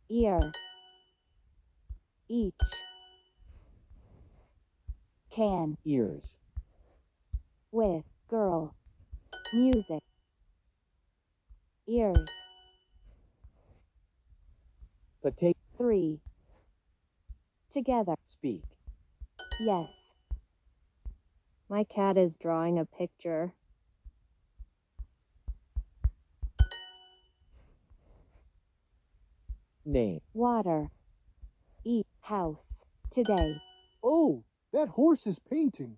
ear, each, can, ears, with, girl, music, ears, potato, 3, together, speak, yes. My cat is drawing a picture. name, Water, eat, house, today, Oh, that horse is painting.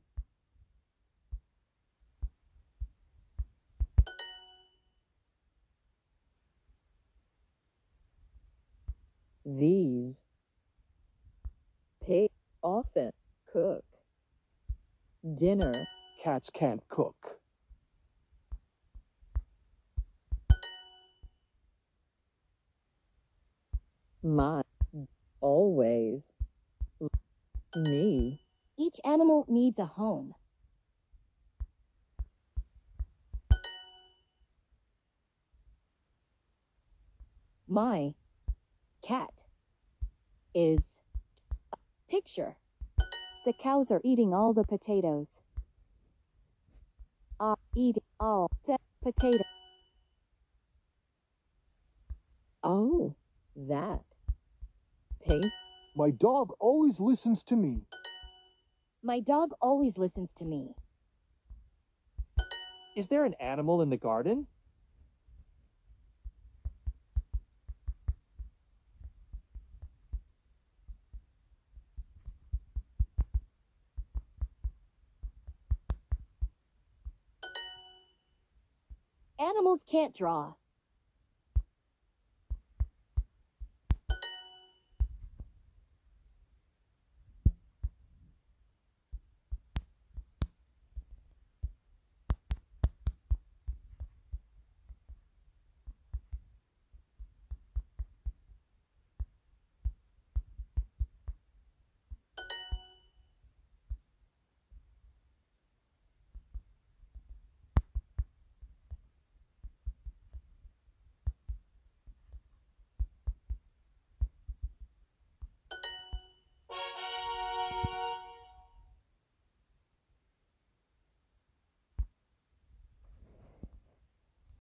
These pig often cook dinner. Cats can't cook. My always me. each animal needs a home. My cat is a picture. The cows are eating all the potatoes. Are eating all the potatoes. Oh, that pink. My dog always listens to me. My dog always listens to me. is there an animal in the garden? Animals can't draw.